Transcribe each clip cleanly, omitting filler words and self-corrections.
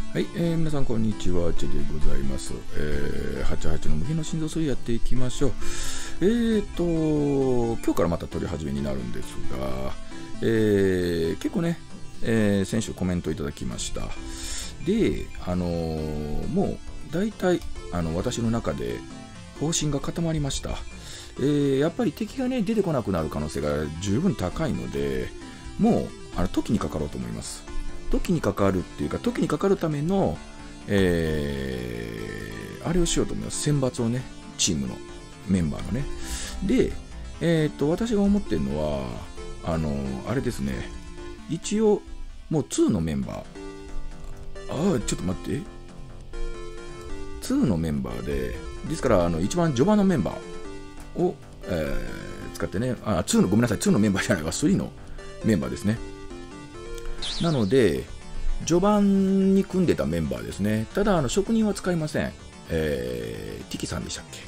はい、皆さんこんにちは、チェでございます。88の無限の心臓水やっていきましょう。今日からまた撮り始めになるんですが、結構ね、先週コメントいただきました。で、もう大体私の中で方針が固まりました。やっぱり敵がね出てこなくなる可能性が十分高いので、もう時にかかろうと思います。時にかかるっていうか、時にかかるための、あれをしようと思います。選抜をね、チームのメンバーのね。で、私が思ってるのは、あれですね、一応、もう2のメンバー、ちょっと待って、2のメンバーで、ですから、一番序盤のメンバーを、使ってね、2の、ごめんなさい、2のメンバーじゃないわ、3のメンバーですね。なので、序盤に組んでたメンバーですね。ただ、職人は使いません。ティキさんでしたっけ。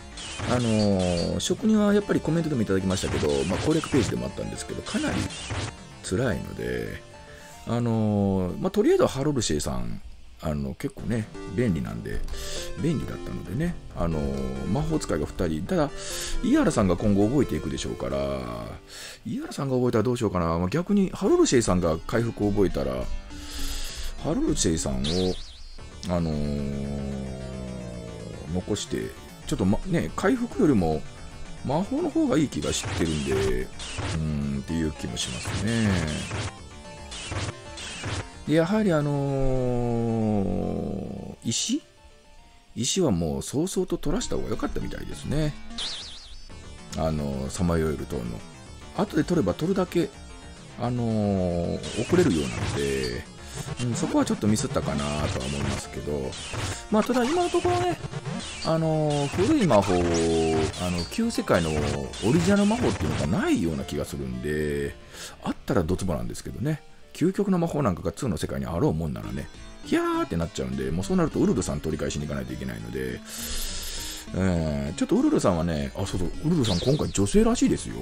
職人はやっぱりコメントでもいただきましたけど、攻略ページでもあったんですけど、かなり辛いので、とりあえずはハロルシェさん、結構ね、便利なんで、便利だったのでね、魔法使いが2人、ただ、イアラさんが今後覚えていくでしょうから、イアラさんが覚えたらどうしようかな、逆にハロルシェさんが回復を覚えたら、ハロルシェさんを、残して、ちょっと、ね、回復よりも魔法の方がいい気がしてるんで、っていう気もしますね。でやはり石はもう早々と取らした方が良かったみたいですね。さまよえる塔の後で取れば取るだけ遅れるようなので、そこはちょっとミスったかなとは思いますけど、ただ今のところね、古い魔法旧世界のオリジナル魔法っていうのがないような気がするんで、あったらドツボなんですけどね。究極の魔法なんかが2の世界にあろうもんならね、ヒャーってなっちゃうんで、もうそうなるとウルルさん取り返しに行かないといけないので、ちょっとウルルさんはね、そうそう、ウルルさん今回女性らしいですよ。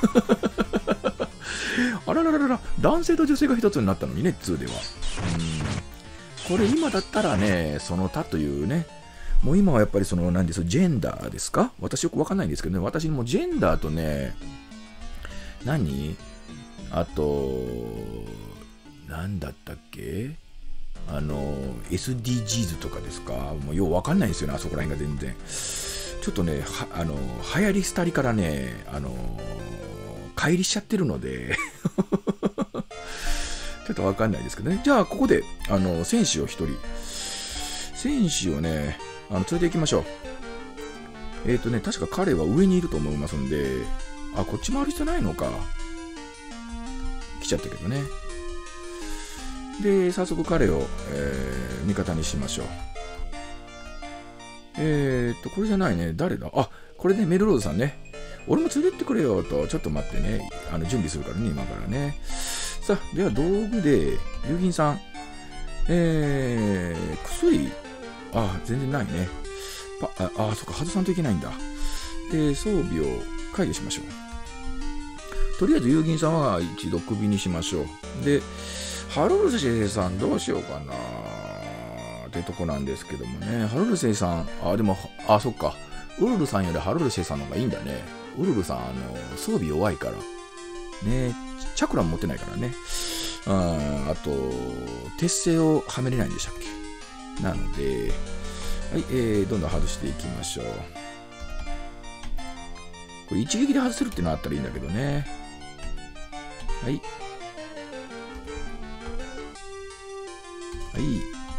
あらららら、男性と女性が一つになったのにね、2では。これ今だったらね、その他というね、もう今はやっぱり何ですよ、ジェンダーですか？私よくわかんないんですけどね、私もジェンダーとね、あと、なんだったっけ？SDGs とかですか？もうようわかんないんですよね、あそこら辺が全然。ちょっとね、流行り廃りからね、乖離しちゃってるので、ちょっとわかんないですけどね。じゃあ、ここで、選手を一人、選手をね、連れて行きましょう。確か彼は上にいると思いますんで、こっち回る必要ないのか。来ちゃったけどね。で、早速彼を、味方にしましょう。これじゃないね。誰だ？これね、メルロードさんね。俺も連れてってくれよと、ちょっと待ってね。準備するからね、今からね。さあ、では道具で、友銀さん。薬。全然ないね。そっか、外さんといけないんだ。で、装備を解除しましょう。とりあえず、友銀さんは一度クビにしましょう。で、ハロルセイさんどうしようかなってとこなんですけどもね。ハロルセイさん、でも、そっか。ウルルさんよりハロルセイさんの方がいいんだね。ウルルさん、装備弱いから。ね、チャクラも持ってないからね。あと、鉄製をはめれないんでしたっけ。なので、はい、どんどん外していきましょう。これ一撃で外せるっていうのあったらいいんだけどね。はい。はい。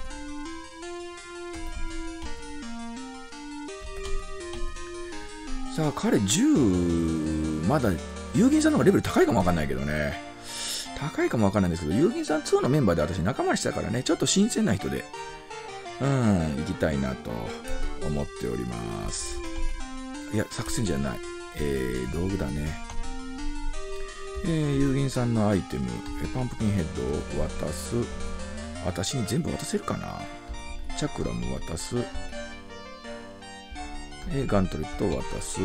さあ、彼10、まだ、友銀さんの方がレベル高いかもわかんないけどね。高いかもわかんないんですけど、友銀さん2のメンバーで私仲間にしたからね、ちょっと新鮮な人で、行きたいなと思っております。いや、作戦じゃない。道具だね。友銀さんのアイテム、パンプキンヘッドを渡す。私に全部渡せるかな。チャクラも渡す。ガントレットを渡す。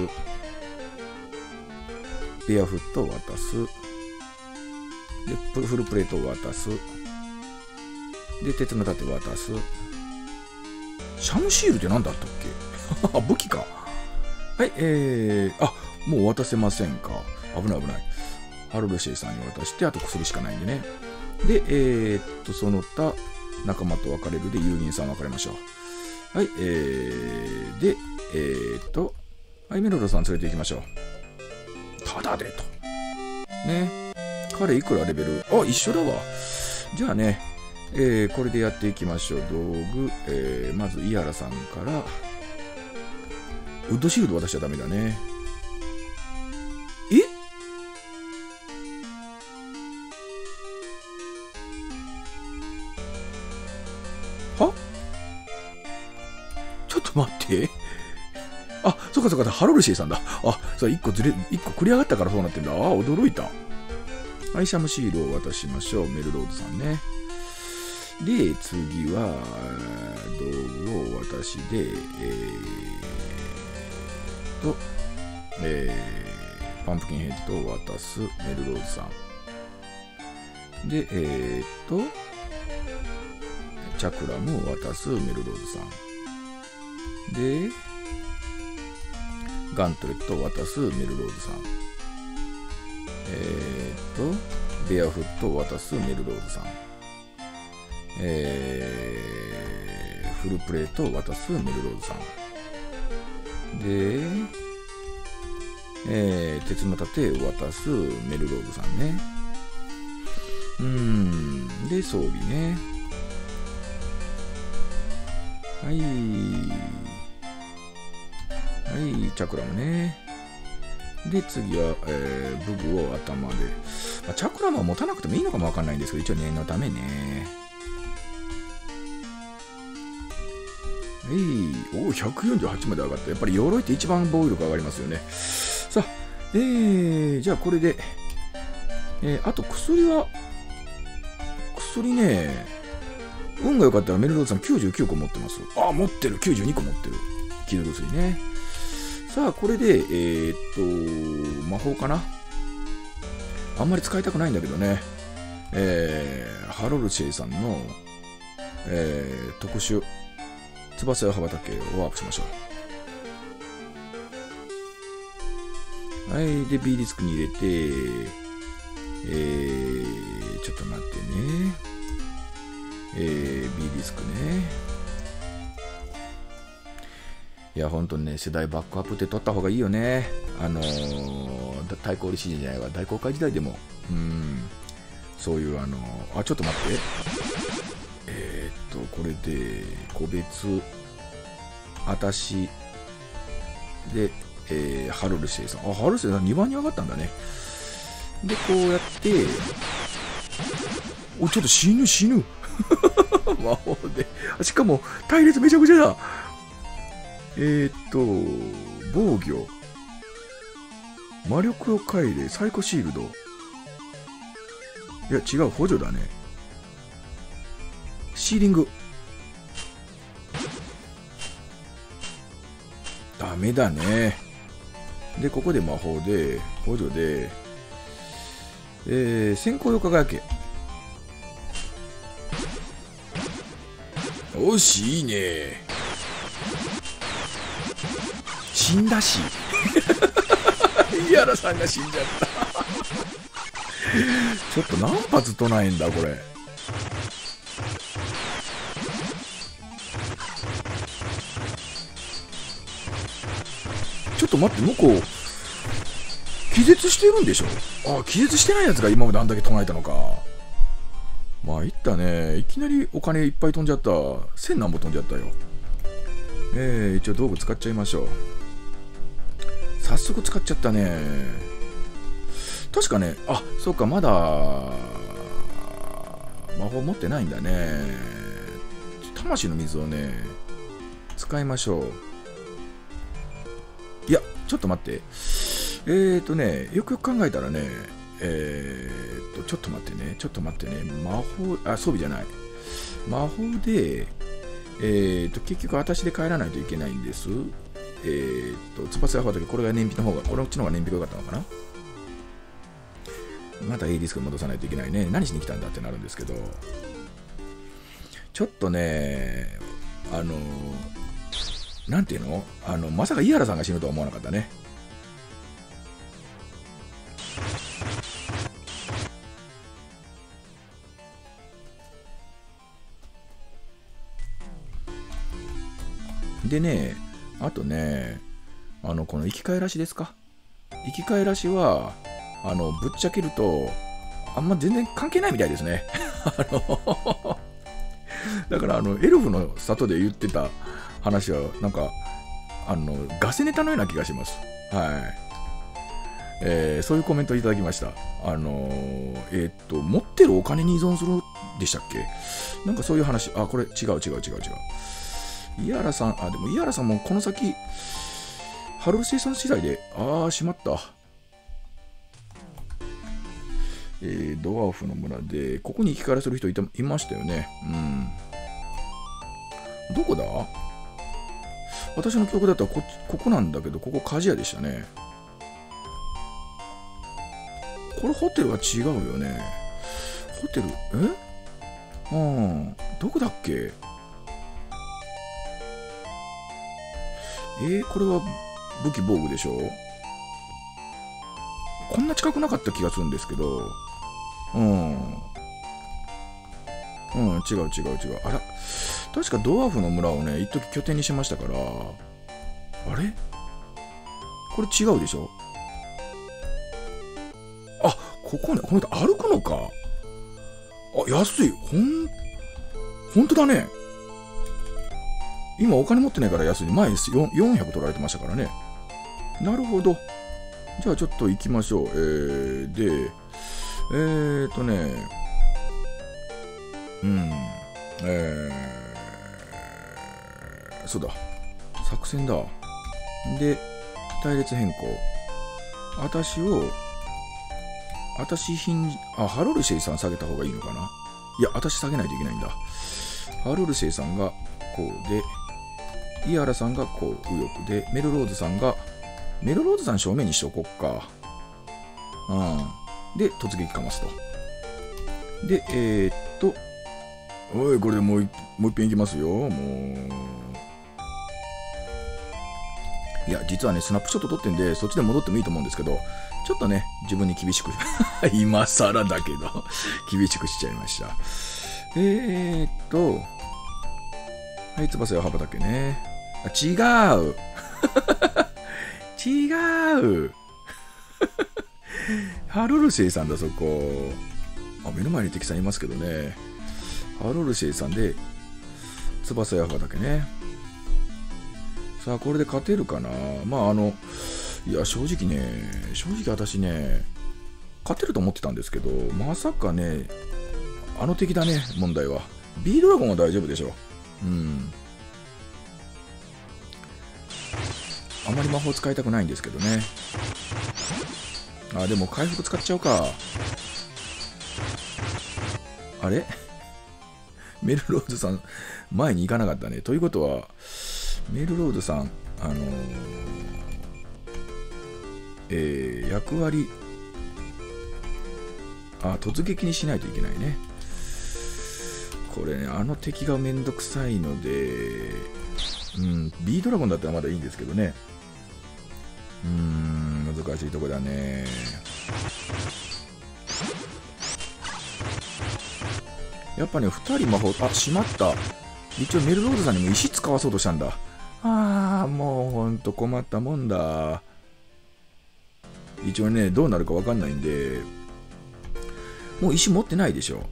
ベアフットを渡す。で、フルプレートを渡す。 で、鉄の盾渡す。シャムシールって何だったっけ武器か。はい、もう渡せませんか。危ない危ない。ハロルシェイさんに渡して、あと薬しかないんでね。で、その他、仲間と別れるで、ユーギンさん別れましょう。はい、で、はい、メロドさん連れて行きましょう。ただでと。ね。彼いくらレベル？あ、一緒だわ。じゃあね、これでやっていきましょう。道具、まず、イアラさんから、ウッドシールド渡しちゃダメだね。は？ちょっと待って。あ、そうかそうか、ハロルシェイさんだ。あ、そう、一個繰り上がったからそうなってんだ。あ、驚いた。はい、シャムシールを渡しましょう。メルロードさんね。で、次は、道具を渡しで、パンプキンヘッドを渡すメルロードさん。で、チャクラムを渡すメルロードさん。で、ガントレットを渡すメルロードさん。ベアフットを渡すメルロードさん。フルプレートを渡すメルロードさん。で、鉄の盾を渡すメルロードさんね。で、装備ね。はい。はい、チャクラムね。で、次は、武具を頭で。チャクラムは持たなくてもいいのかもわかんないんですけど、一応念のためね。はい。おお、148まで上がった。やっぱり鎧って一番防御力上がりますよね。さあ、じゃあこれで、あと薬ね、運が良かったらメルロードさん99個持ってます。あ、持ってる。92個持ってる。傷薬ね。さあ、これで、魔法かな。あんまり使いたくないんだけどね。ハロルシェイさんの、特殊、翼や羽ばたけをワープしましょう。はい。で、B ディスクに入れて、ちょっと待ってね。B ディスクね。いや、ほんとにね、世代バックアップって取った方がいいよね。対抗シリーズじゃないわ、大航海時代でも、そういうちょっと待って。これで、個別、あたし、で、ハロルシェイさん。あ、ハロルシェイさん2番に上がったんだね。で、こうやって、お、ちょっと死ぬ。魔法で。しかも、隊列めちゃくちゃだ。防御。魔力を変えで、サイコシールド。いや、違う、補助だね。シーリング。ダメだね。で、ここで魔法で、補助で、先行よ輝け。よし、いいね。死んだし。イアラさんが死んじゃった。ちょっと何発唱えんだ、これ。ちょっと待って、向こう、気絶してるんでしょ？あ、気絶してないやつが今まであんだけ唱えたのか。まあ、いったね。いきなりお金いっぱい飛んじゃった。1000何本飛んじゃったよ。一応道具使っちゃいましょう。早速使っちゃったね。確かね、あ、そうか、まだ魔法持ってないんだね。魂の水をね、使いましょう。いや、ちょっと待って。よくよく考えたらね、ちょっと待ってね、魔法、あ、装備じゃない。魔法で、結局私で帰らないといけないんです。翼が羽ばたけ、これが燃費の方が、こっちの方が燃費が良かったのかな。また A ディスク戻さないといけないね。何しに来たんだってなるんですけど。 ちょっとね、なんていうの、まさか井原さんが死ぬとは思わなかったね。でね、あとね、この生き返らしですか。生き返らしは、ぶっちゃけると、あんま全然関係ないみたいですね。だから、エルフの里で言ってた話は、なんか、ガセネタのような気がします。はい。そういうコメントいただきました。持ってるお金に依存するでしたっけ？なんかそういう話、これ違う。井原さん、でも井原さんもこの先、ハルル生産次第で、しまった。ドワーフの村で、ここに生き返らせる人いましたよね。どこだ？私の記憶だったらここなんだけど、ここ鍛冶屋でしたね。これホテルは違うよね。ホテル、どこだっけ？これは武器防具でしょ？こんな近くなかった気がするんですけど。違う。あら、確かドワーフの村をね、一時拠点にしましたから、あれ？これ違うでしょ？ここね、この人歩くのか。安い。ほんとだね。今お金持ってないから安い。前400取られてましたからね。なるほど。じゃあちょっと行きましょう。そうだ。作戦だ。で、隊列変更。ハロルシェイさん下げた方がいいのかな。いや、私下げないといけないんだ。ハロルシェイさんがこうで、イアラさんがこう右翼で、メルローズさん正面にしとこっか。で、突撃かますと。で、これでもう一遍いきますよ。いや、実はね、スナップショット撮ってんで、そっちで戻ってもいいと思うんですけど、ちょっとね、自分に厳しく、今更だけど、厳しくしちゃいました。はい、翼や羽ばたけね。違うハロルシェイさんだ、そこ。目の前に敵さんいますけどね。ハロルシェイさんで、翼や羽ばたけね。さあ、これで勝てるかな。いや、正直私ね、勝てると思ってたんですけど、まさかね、敵だね、問題は。ビードラゴンは大丈夫でしょ。あまり魔法使いたくないんですけどね。でも回復使っちゃうか。あれメルローズさん、前に行かなかったね。ということは、メルローズさん、役割、突撃にしないといけないね。これね、敵がめんどくさいので、ビードラゴンだったらまだいいんですけどね。難しいとこだね。やっぱね、2人魔法、しまった。一応メルローズさんにも石使わそうとしたんだ。もうほんと困ったもんだ。一応ね、どうなるかわかんないんで、もう石持ってないでしょ。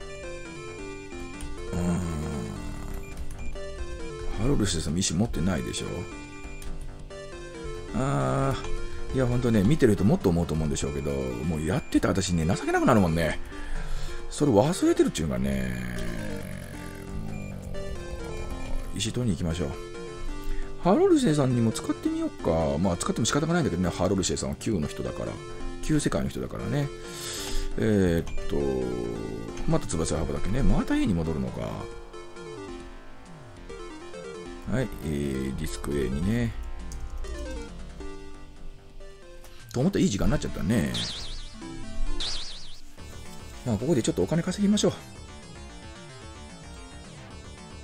ハロルシェさんも石持ってないでしょ。いやほんとね、見てるともっと思うと思うんでしょうけど、もうやってた私ね、情けなくなるもんね。それ忘れてるっちゅうかね。石取りに行きましょう。ハロルシェさんにも使ってみようか。使っても仕方がないんだけどね、ハロルシェさんは旧の人だから。旧世界の人だからね。また翼羽ばたけね。また家に戻るのか。はい、ディスク A にね。と思ったらいい時間になっちゃったね。ここでちょっとお金稼ぎましょ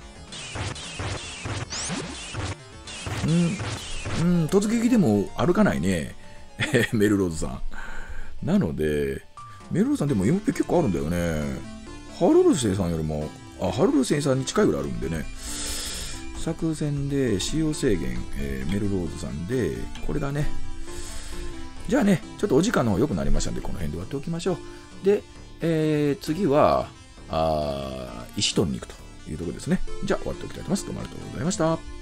突撃でも歩かないね。メルローズさん。なので、メルローズさんでも MP 結構あるんだよね。ハルルセイさんよりも、ハルルセイさんに近いぐらいあるんでね。作戦で使用制限、メルローズさんで、これだね。じゃあね、ちょっとお時間の方良くなりましたんで、この辺で終わっておきましょう。で、次は、石取りに行くというところですね。じゃあ終わっておきたいと思います。どうもありがとうございました。